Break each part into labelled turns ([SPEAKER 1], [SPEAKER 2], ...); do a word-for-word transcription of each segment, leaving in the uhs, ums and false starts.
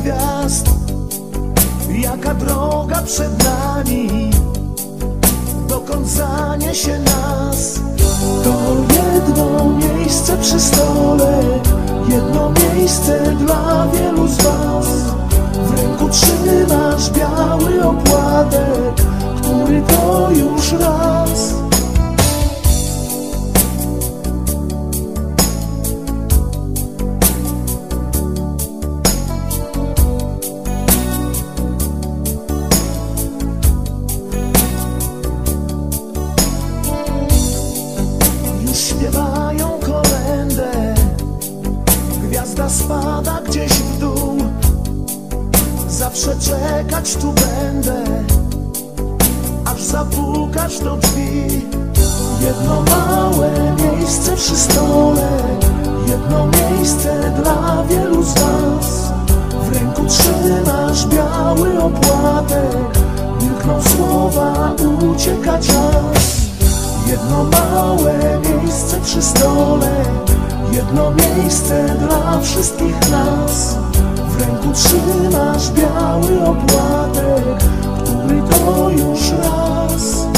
[SPEAKER 1] gwiazd, jaka droga przed nami, dokąd zaniesie nas. To jedno miejsce przy stole, jedno miejsce dla wielu z was. W ręku trzymasz biały opłatek, który to już raz. Śpiewają kolędę, gwiazda spada gdzieś w dół. Zawsze czekać tu będę, aż zapukasz do drzwi. Jedno małe miejsce przy stole, jedno miejsce dla wielu z was. W ręku trzymasz biały opłatek, milkną słowa, ucieka czas. Jedno małe miejsce przy stole, jedno miejsce dla wszystkich nas. W ręku trzymasz biały opłatek, który to już raz.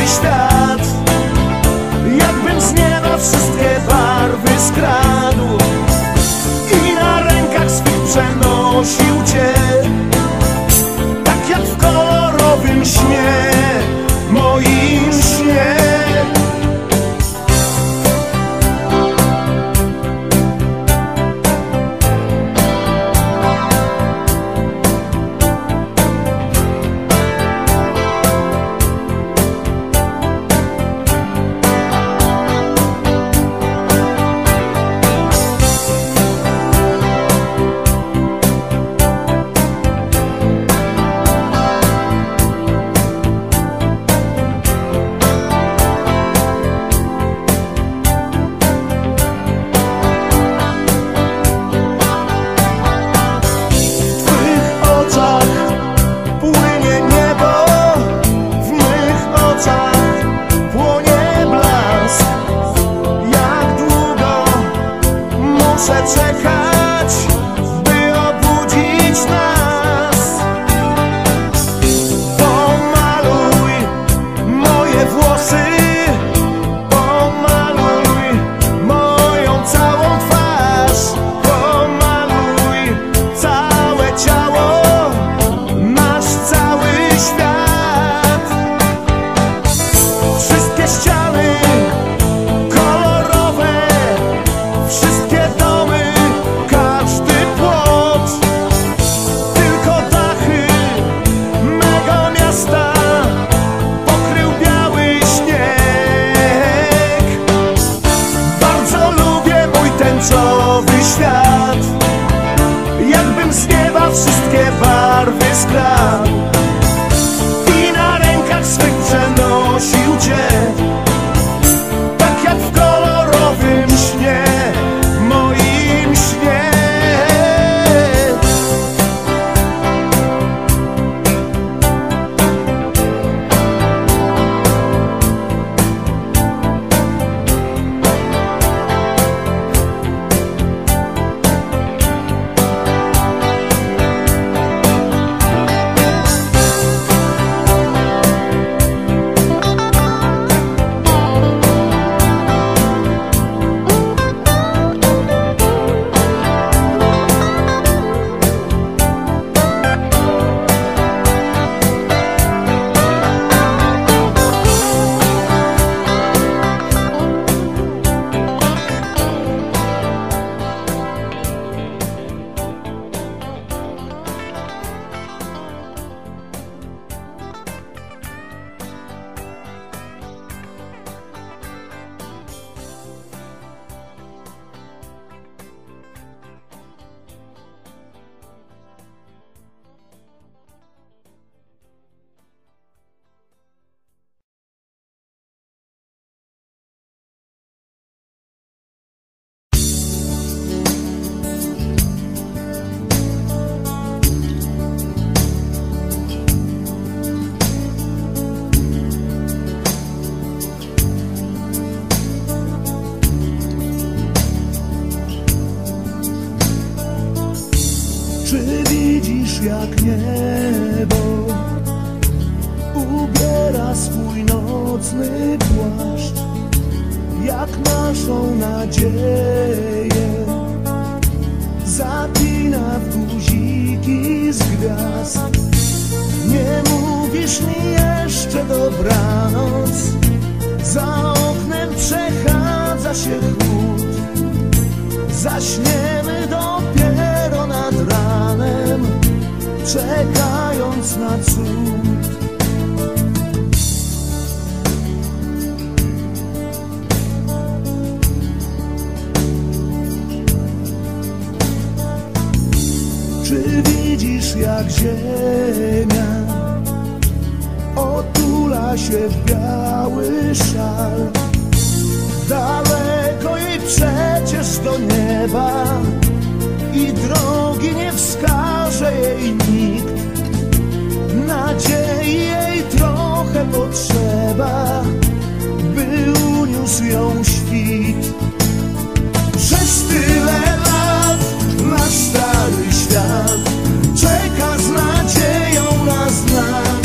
[SPEAKER 2] Jakbym z nieba wszystkie barwy skradł.
[SPEAKER 1] przeczekać, by obudzić nas. Pomaluj moje włosy, pomaluj moją całą twarz, pomaluj całe ciało, nasz cały świat. Wszystkie ściany kolorowe, wszystkie domy, każdy płot, tylko dachy mego miasta pokrył biały śnieg. Bardzo lubię mój tęczowy świat, jakbym z nieba wszystkie barwy skradł i na rękach swych przenosił cię, tak jak w kolorowym śnie, moim śnie. Czy widzisz, jak niebo ubiera swój nocny płaszcz, jak naszą nadzieję zapina w guziki z gwiazd? Nie mówisz mi jeszcze dobranoc, za oknem przechadza się chłód, zaśniemy dopiero nad ranem, czekając na cud. Czy widzisz, jak ziemia otula się w biały szal? Daleko jej przecież do nieba i drogi nie wskaże jej nikt. Nadziei jej trochę potrzeba, by uniósł ją świt. Przez tyle lat nasz stary świat czeka z nadzieją na znak.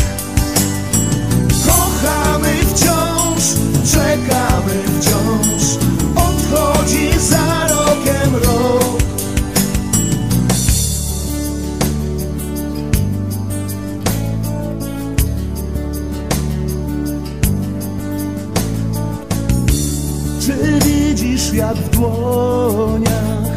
[SPEAKER 1] Kochamy wciąż, czekamy wciąż, odchodzi za rokiem rok. Czy widzisz, jak w dłoniach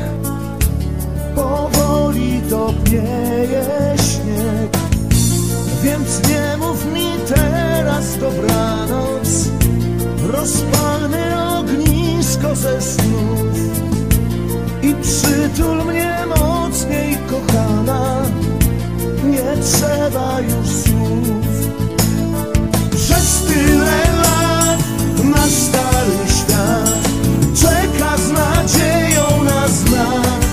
[SPEAKER 1] powoli topnieje śnieg? Więc nie mów mi teraz dobranoc, rozpalmy ognisko ze snów i przytul mnie mocniej, kochana, nie trzeba już słów. Przez tyle lat nasz stary świat czeka z nadzieją na znak.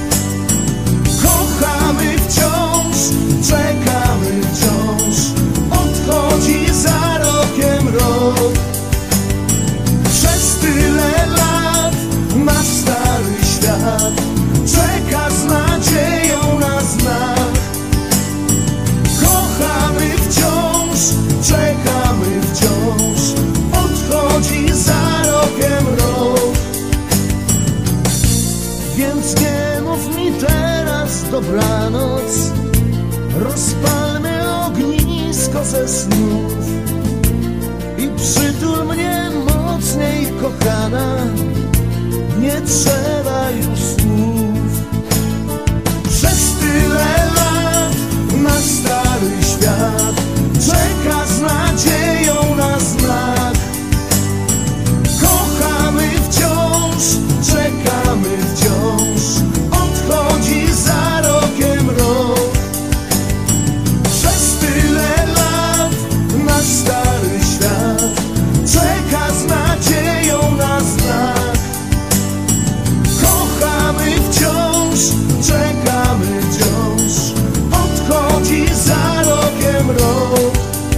[SPEAKER 1] Kochamy wciąż, czekamy wciąż, odchodzi za rokiem rok. Przez tyle lat nasz stary świat Więc nie mów mi teraz dobranoc, rozpalmy ognisko ze snów i przytul mnie mocniej, kochana, nie trzeba już słów. Przez tyle lat na stary świat czeka z nadzieją na znak. Kochamy wciąż, czekamy wciąż, odchodzi za rokiem rok. Przez tyle lat na stary świat czeka z nadzieją na znak. Kochamy wciąż, czekamy wciąż, odchodzi za rokiem rok.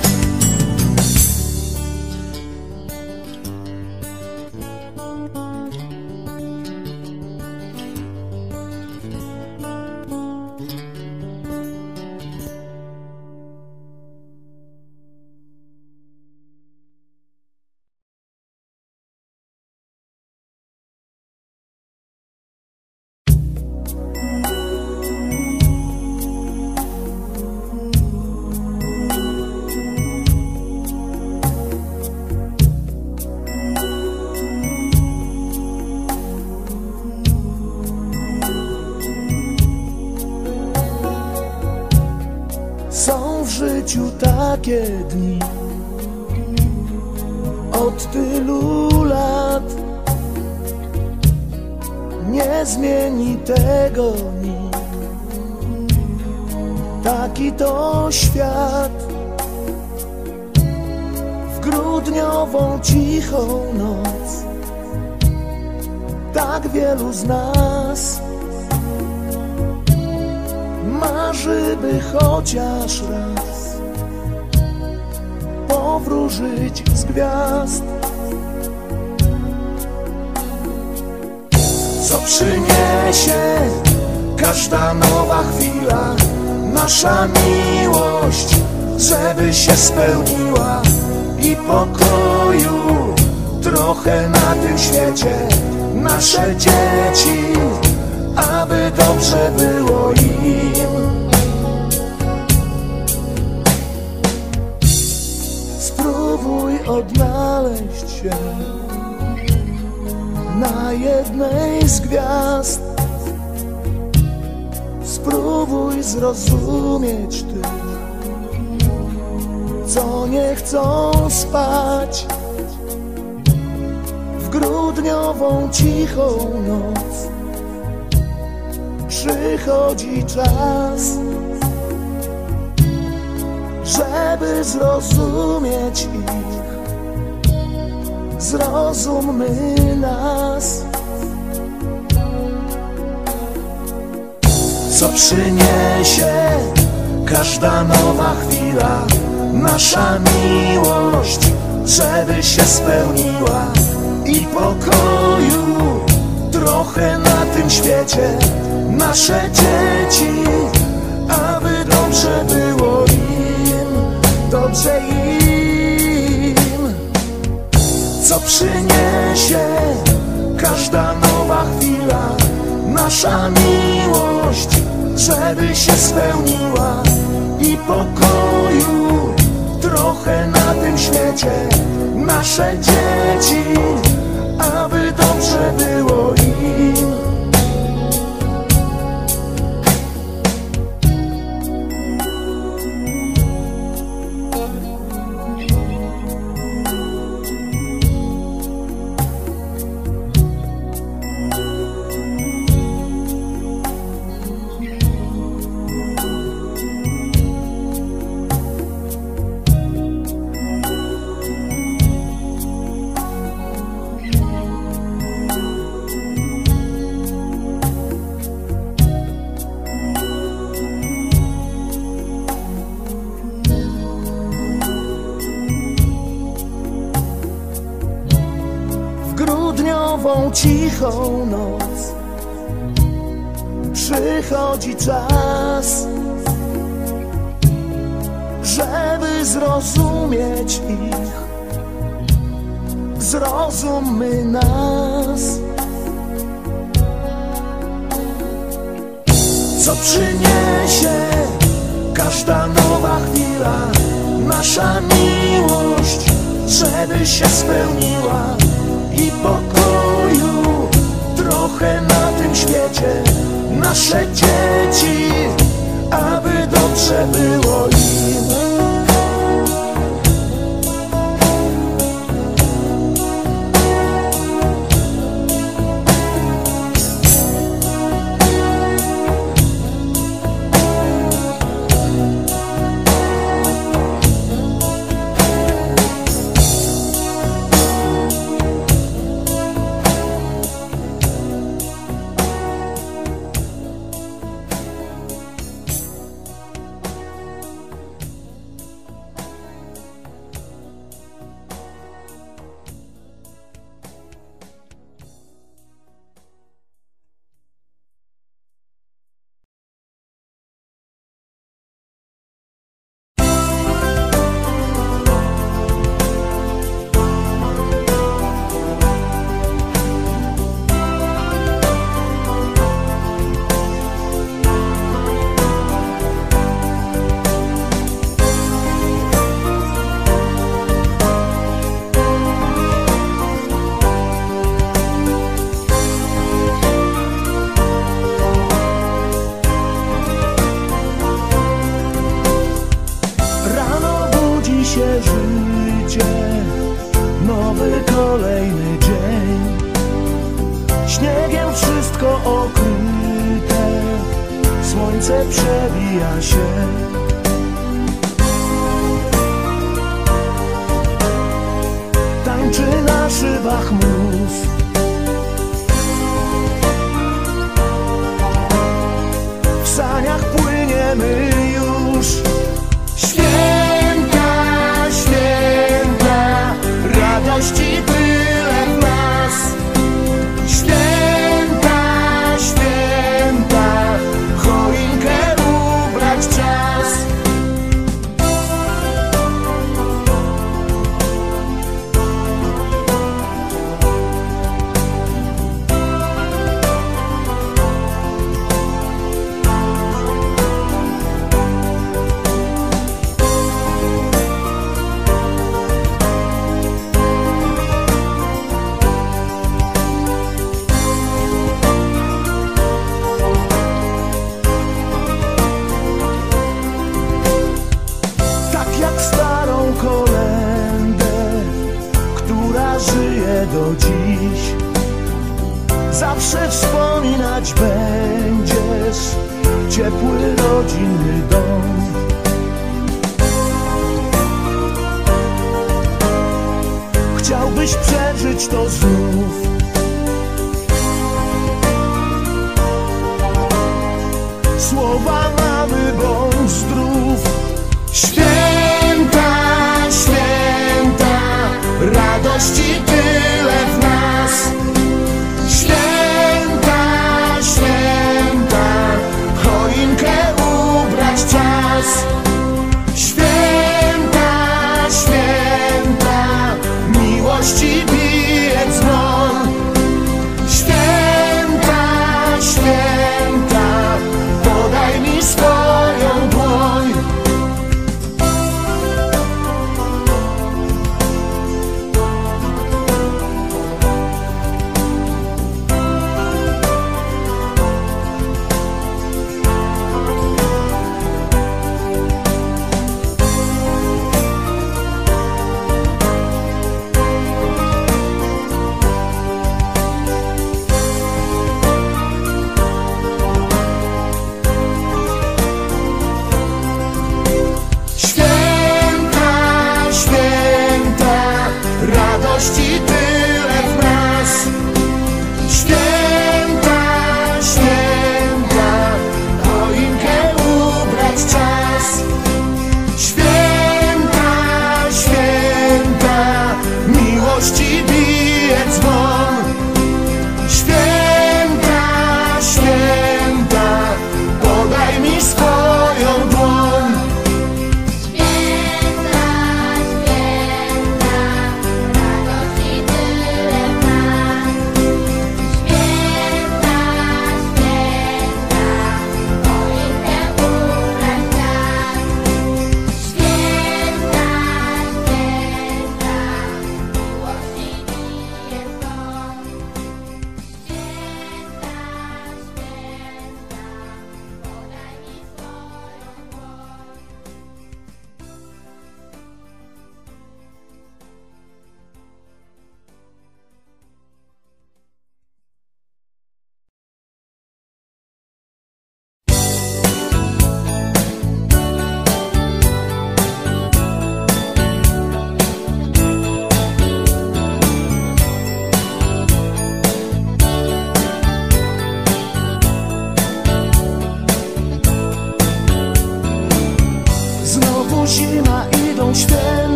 [SPEAKER 1] Są w życiu takie dni, od tylu lat nie zmieni tego nikt. Taki to świat. W grudniową cichą noc tak wielu z nas marzy, by chociaż raz powróżyć z gwiazd. Co przyniesie każda nowa chwila, nasza miłość, żeby się spełniła i pokoju trochę na tym świecie. Nasze dzieci, aby dobrze było im. Spróbuj odnaleźć się na jednej z gwiazd. Spróbuj zrozumieć tych, co nie chcą spać w grudniową cichą noc. Przychodzi czas, żeby zrozumieć ich. Zrozummy nas. Co przyniesie każda nowa chwila, nasza miłość, żeby się spełniła i pokoju trochę na tym świecie. Nasze dzieci, aby dobrze było im, dobrze im. Co przyniesie każda nowa chwila, nasza miłość, żeby się spełniła i pokoju trochę na tym świecie. Nasze dzieci, aby dobrze było im. Grudniową cichą noc przychodzi czas, żeby zrozumieć ich. Zrozummy nas. co przyniesie każda nowa chwila. Nasza miłość, żeby się spełniła i pokoju trochę na tym świecie. Nasze dzieci, aby dobrze było im. Życie, nowy kolejny dzień, śniegiem wszystko okryte, słońce przebija się. Tańczy na szybach mróz, w saniach płyniemy już. Radości tyle w nas. Święta, święta, choinkę ubrać czas. Żyje do dziś, zawsze wspominać będziesz ciepły rodzinny dom. Chciałbyś przeżyć to znów. Słowa mamy, bądź zdrów. Święta, święta, radości tyle w nas. Święta, święta, choinkę ubrać czas. Święta, święta, miłości bije dzwon.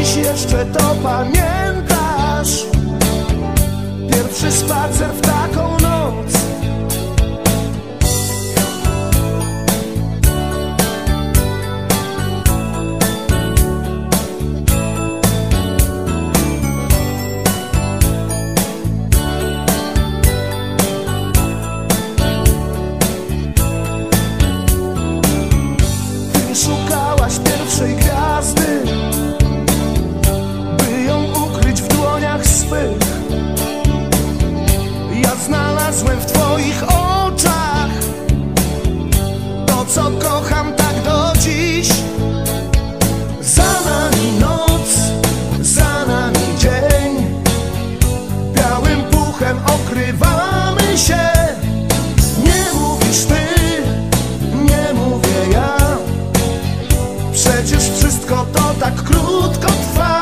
[SPEAKER 1] dziś jeszcze to pamiętasz? Pierwszy spacer w taką noc. Ty szukałaś pierwszej gwiazdy, by ją ukryć w dłoniach swych. Ja znalazłem w twoich oczach to, co kocham tak do dziś. Za nami noc, za nami dzień, białym puchem okrywamy się. Nie mówisz ty, nie mówię ja, przecież wszystko to tak krótko trwa.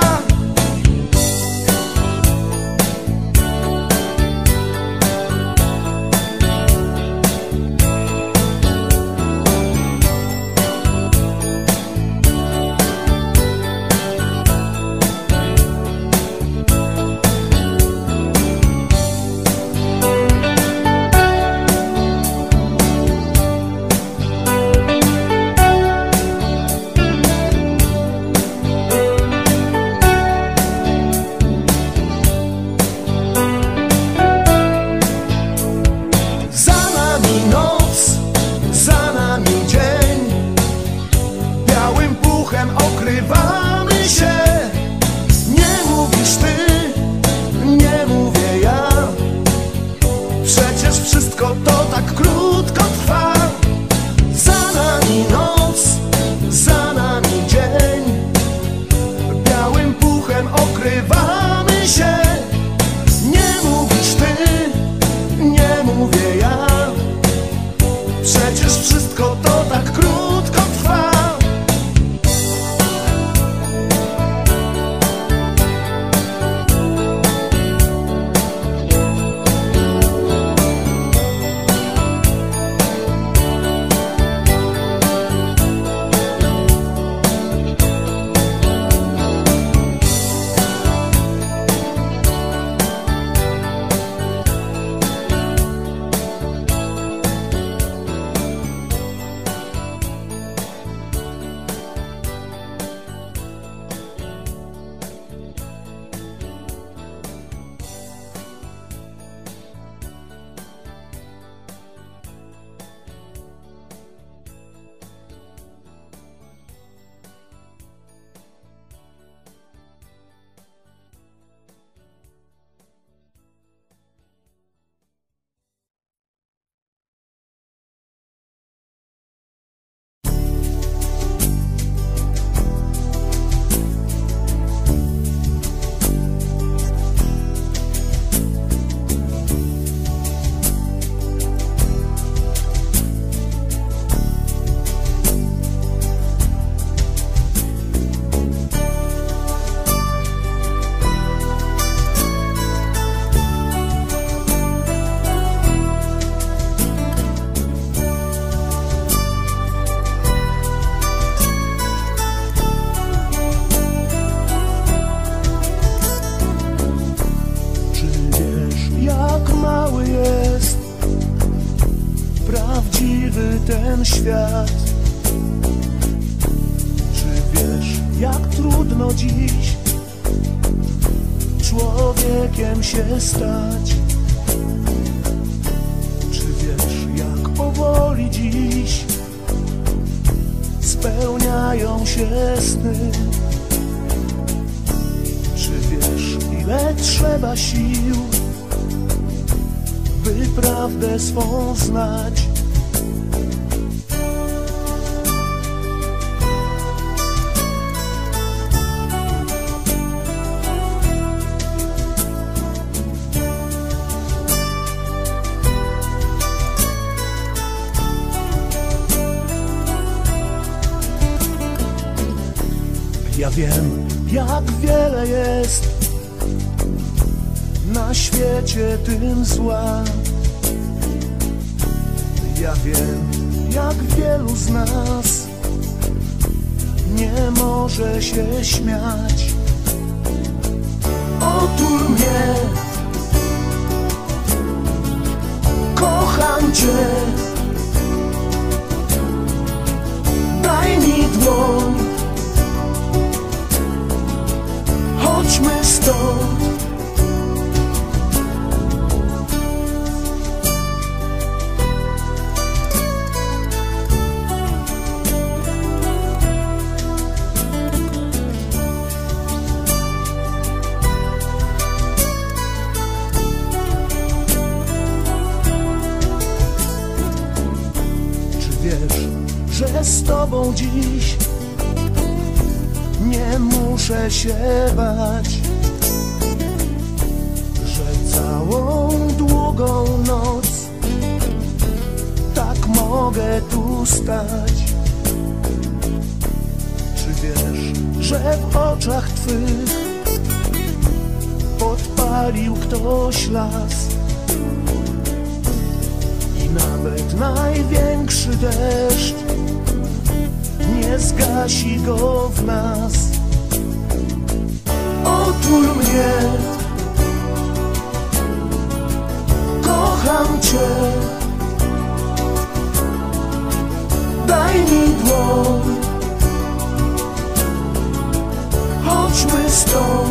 [SPEAKER 1] Okrywamy się. Nie mówisz ty, nie mówię ja, przecież wszystko to tak krótko trwa. Za nami noc, za nami dzień, białym puchem okrywamy się. Nie mówisz ty, nie mówię ja, przecież wszystko to tak krótko trwa. Ten świat. Czy wiesz, jak trudno dziś człowiekiem się stać? Czy wiesz, jak powoli dziś spełniają się sny? Czy wiesz, ile trzeba sił, by prawdę swą znać? Ja wiem, jak wiele jest na świecie tym zła. Ja wiem, jak wielu z nas nie może się śmiać. chodźmy stąd. Wiesz, że z tobą dziś nie muszę się bać, że całą długą noc tak mogę tu stać. Czy wiesz, że w oczach twych podpalił ktoś las? Nawet największy deszcz nie zgasi go w nas. Otul mnie, kocham cię, daj mi dłoń, chodźmy stąd.